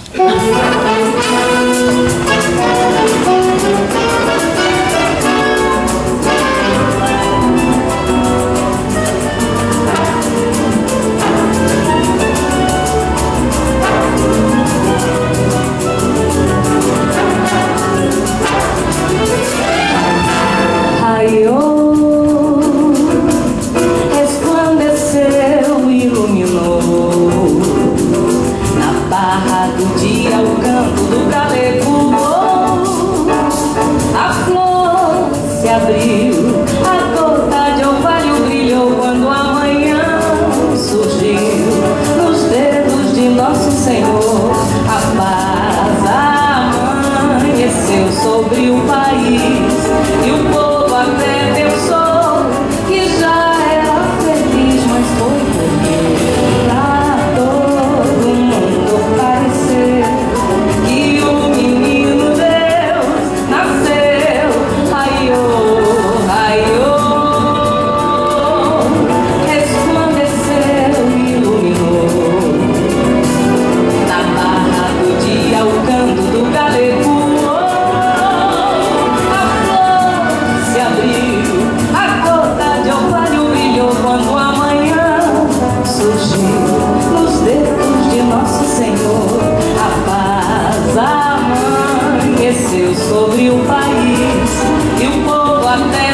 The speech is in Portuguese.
Abriu, a gota de orvalho brilhou quando a manhã surgiu nos dedos de nosso Senhor. A paz amanheceu sobre o país e o povo até pensou que já era feliz, mas foi porque pra todo mundo pareceu que o menino Deus nasceu. Quando a manhã surgiu nos dedos de nosso Senhor, a paz amanheceu sobre o país e o povo até